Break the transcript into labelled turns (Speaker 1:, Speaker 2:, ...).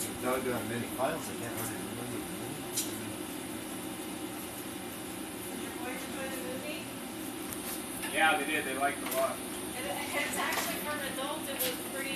Speaker 1: Without doing many files, I can't really remember the movie.
Speaker 2: Did your boys enjoy the movie?
Speaker 3: Yeah, they did. They liked it a lot.
Speaker 2: It's actually, for an adult, it was pretty